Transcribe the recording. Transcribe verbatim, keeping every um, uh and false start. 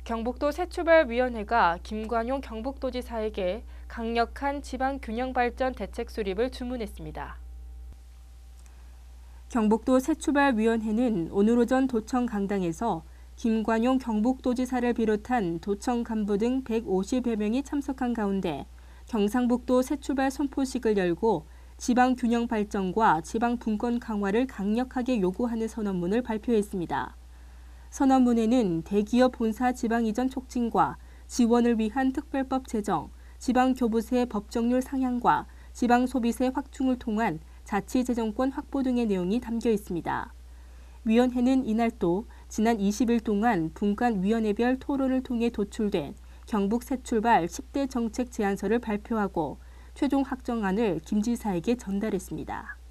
경북도 새출발위원회가 김관용 경북도지사에게 강력한 지방균형발전 대책 수립을 주문했습니다. 경북도 새출발위원회는 오늘 오전 도청 강당에서 김관용 경북도지사를 비롯한 도청 간부 등 백오십여 명이 참석한 가운데 경상북도 새출발 선포식을 열고 지방균형 발전과 지방분권 강화를 강력하게 요구하는 선언문을 발표했습니다. 선언문에는 대기업 본사 지방 이전 촉진과 지원을 위한 특별법 제정, 지방교부세 법정률 상향과 지방소비세 확충을 통한 자치재정권 확보 등의 내용이 담겨 있습니다. 위원회는 이날 또 지난 이십 일 동안 분관위원회별 토론을 통해 도출된 경북 새출발 십 대 정책 제안서를 발표하고 최종 확정안을 김 지사에게 전달했습니다.